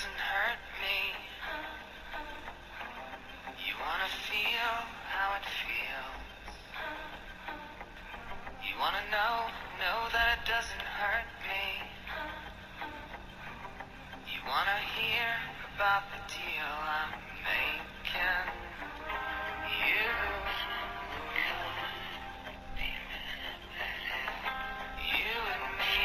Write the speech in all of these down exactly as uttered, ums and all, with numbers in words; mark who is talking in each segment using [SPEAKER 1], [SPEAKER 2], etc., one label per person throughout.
[SPEAKER 1] doesn't hurt me. You wanna feel how it feels. You wanna know, know that it doesn't hurt me. You wanna hear about the deal I'm making. You, you and me.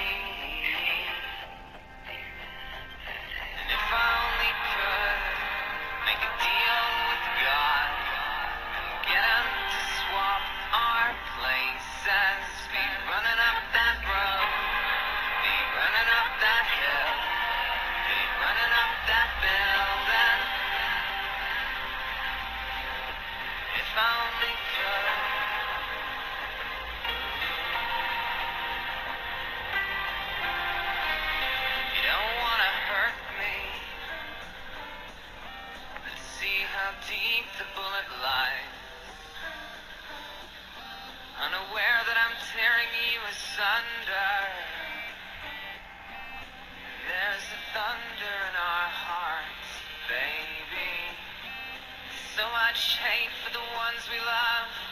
[SPEAKER 1] And if I only could make a deal with God, get him to swap our places, be running up that road, be running up that hill, be running up that building. If I only could. You don't wanna hurt me. Let's see how deep the bullet lies. Unaware that I'm tearing you asunder. There's a thunder in our hearts, baby. So much hate for the ones we love.